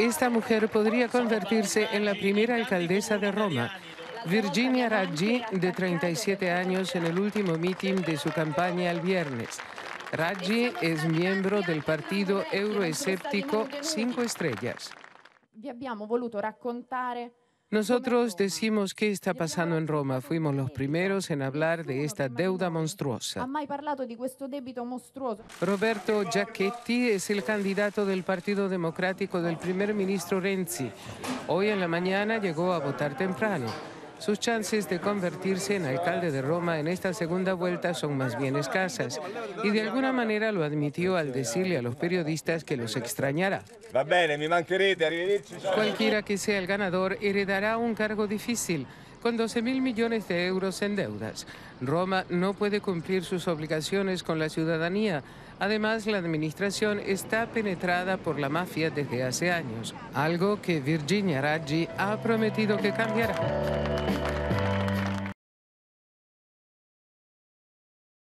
Esta mujer podría convertirse en la primera alcaldesa de Roma. Virginia Raggi, de 37 años, en el último mitin de su campaña el viernes. Raggi es miembro del partido euroescéptico 5 Estrellas. Nosotros decimos qué está pasando en Roma. Fuimos los primeros en hablar de esta deuda monstruosa. Roberto Giachetti es el candidato del Partido Democrático del primer ministro Renzi. Hoy en la mañana llegó a votar temprano. Sus chances de convertirse en alcalde de Roma en esta segunda vuelta son más bien escasas. Y de alguna manera lo admitió al decirle a los periodistas que los extrañará. Va bene, mi mancherete, arrivederci. Cualquiera que sea el ganador heredará un cargo difícil, con 12.000 millones de euros en deudas. Roma no puede cumplir sus obligaciones con la ciudadanía. Además, la administración está penetrada por la mafia desde hace años, algo que Virginia Raggi ha prometido que cambiará.